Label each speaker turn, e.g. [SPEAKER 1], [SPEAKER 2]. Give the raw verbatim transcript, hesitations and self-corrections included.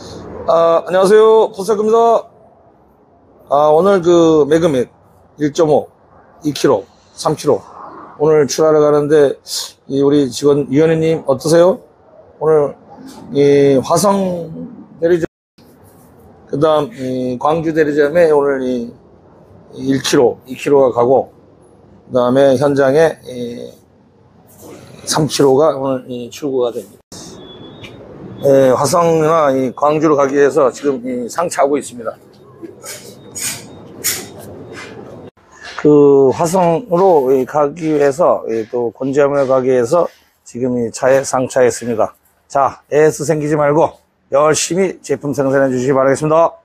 [SPEAKER 1] 아, 안녕하세요. 포스입니다. 아, 오늘 그 매그맥 일 점 오, 이 킬로그램, 삼 킬로그램 오늘 출하러 가는데 이 우리 직원 이현희님 어떠세요? 오늘 이 화성 대리점, 그 다음 이 광주 대리점에 오늘 이 일 킬로그램, 이 킬로그램가 가고, 그 다음에 현장에 이 삼 킬로그램가 오늘 이 출고가 됩니다. 예, 화성이나 이 광주로 가기 위해서 지금 이 상차하고 있습니다. 그 화성으로 가기 위해서 또 곤지암을 가기 위해서 지금 이 차에 상차했습니다. 자, 에이에스 생기지 말고 열심히 제품 생산해 주시기 바라겠습니다.